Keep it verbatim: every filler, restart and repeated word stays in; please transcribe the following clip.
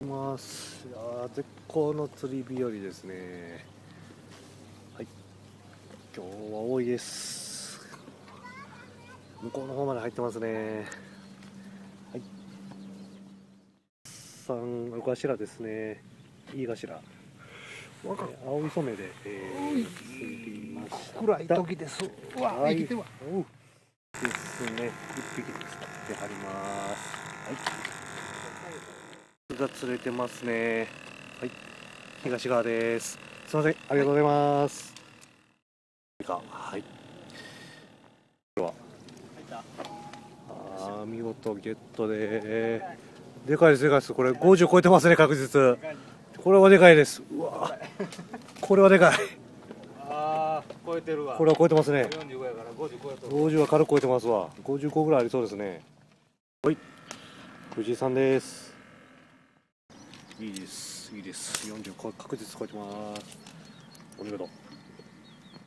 ます。いやー、絶好の釣り日和ですね。はい、今日は多いです。向こうの方まで入ってますね。はい、さんお頭ですね。いい頭。えー、青磯目で、えー、釣りました。 暗い時です。うわ、生きては。 おうですね。一匹使ってはります。はい。が釣れてますね。はい。東側です。すみません、ありがとうございます。はい。では。ああ、見事ゲットで。でかいです、でかいです。これごじゅう超えてますね、確実。これはでかいです。うわ。これはでかい。 ああ、超えてるわ。 これは超えてますね。 よんじゅうごやからごじゅう超えてる。 ごじゅうは軽く超えてますわ。ごじゅうごぐらいありそうですね。はい。藤井さんです。いいです。いいです。よんじゅう確実超えてます。お見事。